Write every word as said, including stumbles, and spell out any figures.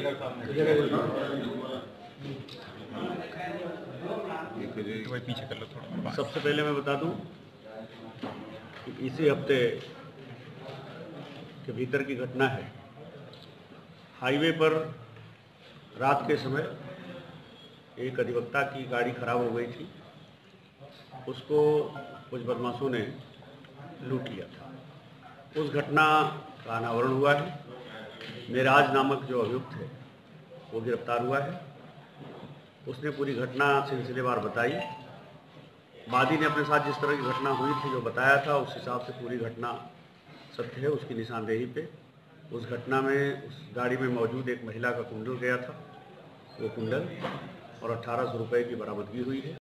पीछे कर लो थोड़ा। सबसे पहले मैं बता दूं कि इसी हफ्ते के भीतर की घटना है। हाईवे पर रात के समय एक अधिवक्ता की गाड़ी खराब हो गई थी, उसको कुछ बदमाशों ने लूट लिया था। उस घटना का अनावरण हुआ है। मेराज नामक जो अभियुक्त है वो गिरफ्तार हुआ है। उसने पूरी घटना सिलसिलेवार बताई। वादी ने अपने साथ जिस तरह की घटना हुई थी जो बताया था उस हिसाब से पूरी घटना सत्य है। उसकी निशानदेही पे उस घटना में उस गाड़ी में मौजूद एक महिला का कुंडल गया था, वो कुंडल और अट्ठारह सौ रुपये की बरामदगी हुई है।